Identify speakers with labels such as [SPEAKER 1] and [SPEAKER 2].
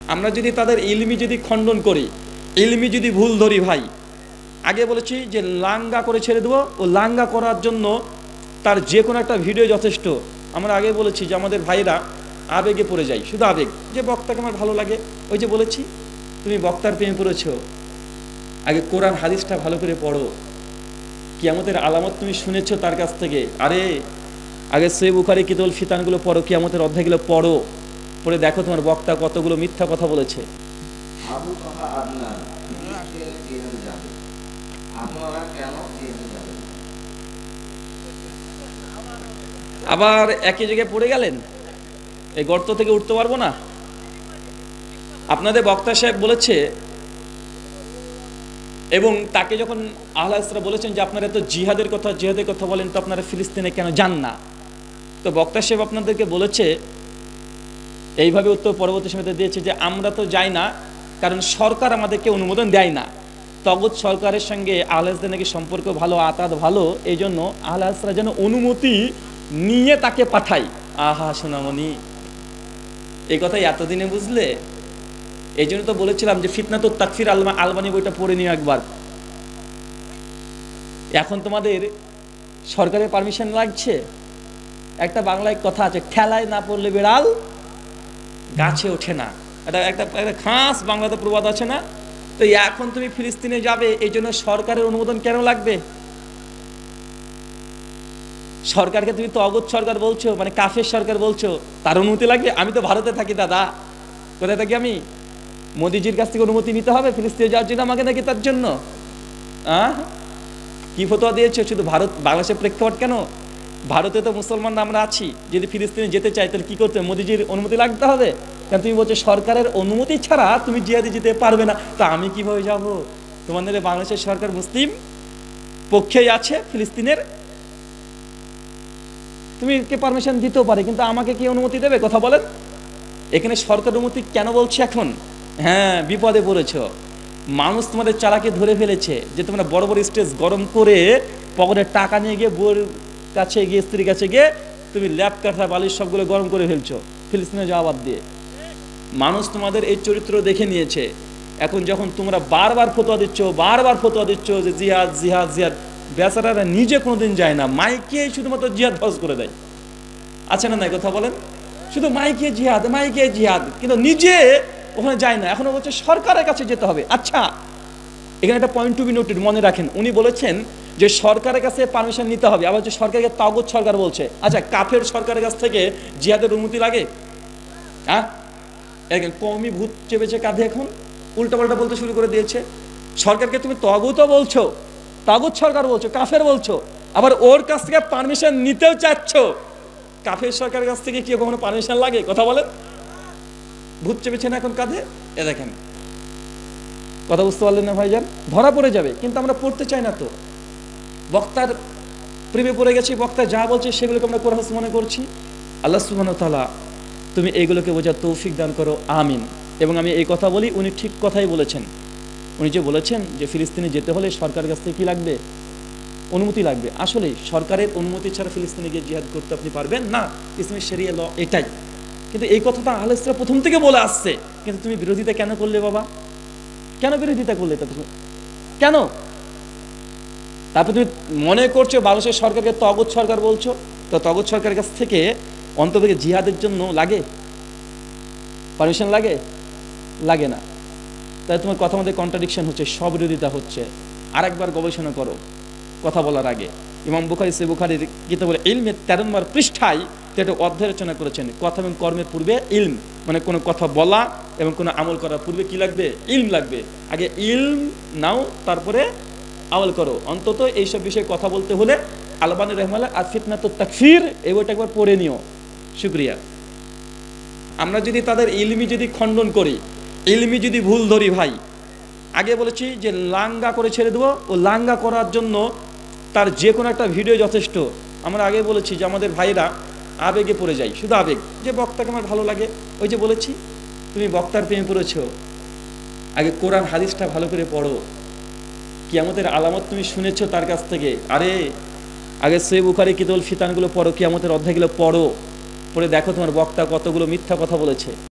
[SPEAKER 1] আমরা যদি তাদের ইলমি যদি খণ্ডন করি, ইলমি যদি ভুল ধরি ভাই, আগে বলেছি যে লাঙ্গা করে ছেড়ে দেবো, ও লাঙ্গা করার জন্য তার যে কোনো একটা ভিডিও যথেষ্ট। আমরা আগে বলেছি যে আমাদের ভাইরা আবেগে পড়ে যায়, শুধু আবেগ, যে বক্তাকে আমার ভালো লাগে। ওই যে বলেছি তুমি বক্তার প্রেমে পড়েছো, আগে কোরআন হাদিসটা ভালো করে পড়ো, কিয়ামতের আলামত তুমি শুনেছো তার কাছ থেকে। আরে আগে সহিহ বুখারী কিতাবুল ফিতানগুলো পড়ো, কিয়ামতের অধ্যায়গুলো পড়ো, পড়ে দেখো তোমার বক্তা কতগুলো মিথ্যা কথা বলেছে। আবার একই জায়গায় পড়ে গেলেন, এই গর্ত থেকে উঠতে পারবো না। আপনাদের বক্তা সাহেব বলেছে, এবং তাকে যখন আহলে হাদিসরা বলেছেন যে আপনারা তো জিহাদের কথা বলেন, তো আপনারা ফিলিস্তিনে কেন যান না? তো বক্তা সাহেব আপনাদেরকে বলেছে, এইভাবে উত্তর পরবর্তী সময়তে দিয়েছে যে আমরা তো যাই না, কারণ সরকার আমাদেরকে অনুমোদন দেয় না। তগুত সরকারের সঙ্গে আহলে হাদিসদের নাকি সম্পর্ক ভালো, আতাত ভালো, এই জন্য আহলে হাদিসরা যেন অনুমতি নিয়ে তাকে পাঠায়। আহা সোনামণি, এই কথাই এতদিনে বুঝলে? এই জন্য তো বলেছিলাম যে ফিতনাতুত তাকফির আলবানী বইটা পড়ে নিও একবার। এখন তোমাদের সরকারের পারমিশন লাগছে। একটা বাংলায় কথা আছে, ঠেলায় না পড়লে বিড়াল গাছে ওঠে না। এটা একটা খাস বাংলাতে প্রবাদ আছে না? তো এখন তুমি ফিলিস্তিনে যাবে, এই জন্য সরকারের অনুমোদন কেন লাগবে? সরকারকে তুমি তগুত সরকার বলছো, মানে কাফের সরকার বলছো, তার অনুমতি লাগবে? আমি তো ভারতে থাকি দাদা। কোথায় থাকি আমি? মোদিজির কাছ থেকে অনুমতি নিতে হবে ফিলিস্তিনে যাওয়ার জন্য আমাকে, নাকি তার জন্য? কি ফতোয়া দিয়েছে? শুধু ভারত, বাংলাদেশের প্রেক্ষাপট কেন? ভারতে তো মুসলমান আমরা আছি, যদি ফিলিস্তিনে যেতে চাই তাহলে কি করতে? মোদিজির অনুমতি লাগতে হবে। কারণ তুমি বলছো সরকারের অনুমতি ছাড়া তুমি জিহাদে যেতে পারবে না। তা আমি কিভাবে যাব? তোমাদের বাংলাদেশের সরকার মুসলিম পক্ষেই আছে ফিলিস্তিনের, তুমি কে পারমিশন দিতেও পারে, কিন্তু আমাকে কি অনুমতি দেবে? কথা বলেন। এখানে সরকার অনুমতি কেন বলছে এখন? হ্যাঁ, বিপদে পড়েছ। মানুষ তোমাদের চালাকি ধরে ফেলেছে যে তোমরা বড় বড় স্টেজ গরম করে পকেটে টাকা নিয়ে গিয়ে বউর কাছে গিয়ে, স্ত্রীর কাছে গিয়ে তুমি ল্যাপ কাঠা বালিশ সবগুলো গরম করে ফেলছো ফিলিস্তিনে যাওয়া বাদ দিয়ে। মানুষ তোমাদের এই চরিত্র দেখে নিয়েছে। এখন যখন তোমরা বারবার ফতোয়া দিচ্ছ যে জিহাদ জিহাদ জিহাদ, বেচারারা নিজে কোনোদিন যায় না, মাইকে শুধুমাত্র জিহাদ ফজ করে দেয়। আছে না নাই? কথা বলেন। শুধু মাইকে জিহাদ, কিন্তু নিজে ওখানে যায় না। এখনো বলছে সরকারের কাছে যেতে হবে। আচ্ছা, এখানে একটা পয়েন্ট টু বি নোটেড, মনে রাখেন। উনি বলেছেন যে সরকারের কাছে পারমিশন নিতে হবে, আবার হচ্ছে সরকারকে তাগুত সরকার বলছে। আচ্ছা, কাফের সরকারের কাছ থেকে জিহাদের অনুমতি লাগে? কমই ভূত চেপেছে কাঁধে, এখন উল্টাপাল্টা বলতে শুরু করে দিয়েছে। সরকারকে তুমি তাগুতও বলছো, তাগুত সরকার বলছো, কাফের বলছো, আবার ওর কাছ থেকে পারমিশন নিতেও চাচ্ছ। কাফের সরকারের কাছ থেকে কি কখনো পারমিশন লাগে? কথা বলেন। ভূত চেপেছে না এখন কাঁধে? এ দেখেন, কথা বুঝতে পারলেন না ভাইজান? ধরা পড়ে যাবে, কিন্তু আমরা পড়তে চাই না তো। বক্তার প্রেমে পড়ে গেছি, বক্তা যা বলছে সেগুলোকে আমরা কোরআন মনে করছি। আল্লাহ সুবহানাহু ওয়া তাআলা তুমি এইগুলোকে বোঝার তৌফিক দান করো, আমিন। এবং আমি এই কথা বলি, উনি ঠিক কথাই বলেছেন। উনি যে বলেছেন যে ফিলিস্তিনে যেতে হলে সরকারের কাছ থেকে কি লাগবে? অনুমতি লাগবে। আসলে সরকারের অনুমতি ছাড়া ফিলিস্তিনে গিয়ে জিহাদ করতে আপনি পারবেন না। ইসলামের শরিয়া ল এটাই। কিন্তু এই কথাটা আহলে হাদিসরা প্রথম থেকে বলে আসছে, কিন্তু তুমি বিরোধিতা কেন করলে বাবা? কেন বিরোধিতা করলে? তা তুমি কেন? তারপর তুমি মনে করছো বাংলাদেশের সরকারকে তাগুত সরকার বলছো, তো তাগুত সরকারের কাছ থেকে অন্তত জিহাদের জন্য লাগে পারমিশন? লাগে না। তাই তোমার কথা মধ্যে কন্ট্রাডিকশন হচ্ছে, স্ববিরোধিতা হচ্ছে। আরেকবার গবেষণা করো কথা বলার আগে। ইমাম বুখারী সহিহ বুখারীর কিতাবুল ইলমের 13 নম্বর পৃষ্ঠায় একটা অধ্যায় রচনা করেছেন, কথা এবং কর্মের পূর্বে ইলম, মানে কোনো কথা বলা এবং কোনো আমল করার পূর্বে কি লাগবে? ইলম লাগবে। আগে ইলম নাও, তারপরে আমল করো। অন্তত এইসব বিষয়ে কথা বলতে হলে আলবানী রাহিমাহুল্লাহ আর ফিতনাতুত তাকফির এই বইটা একবার পড়ে নিও। শুকরিয়া। আমরা যদি তাদের ইলমি যদি খণ্ডন করি, ইলমি যদি ভুল ধরি ভাই, আগে বলেছি যে লাঙ্গা করে ছেড়ে দেবো, ও লাঙ্গা করার জন্য তার যে কোনো একটা ভিডিও যথেষ্ট। আমরা আগে বলেছি যে আমাদের ভাইরা আবেগে পড়ে যায়, শুধু আবেগ, যে বক্তাকে আমার ভালো লাগে। ওই যে বলেছি তুমি বক্তার প্রেমে পড়েছো, আগে কোরআন হাদিসটা ভালো করে পড়ো, কিয়ামতের আলামত তুমি শুনেছো তার কাছ থেকে। আরে আগে সহিহ বুখারী কিতাবুল ফিতানগুলো পড়ো, কিয়ামতের অধ্যায়গুলো পড়ো, পড়ে দেখো তোমার বক্তা কতগুলো মিথ্যা কথা বলেছে।